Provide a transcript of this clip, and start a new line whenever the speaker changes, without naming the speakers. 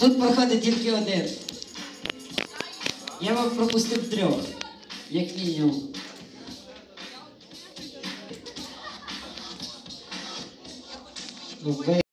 Тут проходить тільки один. Я вам пропустив 3, як мінімум. Ну,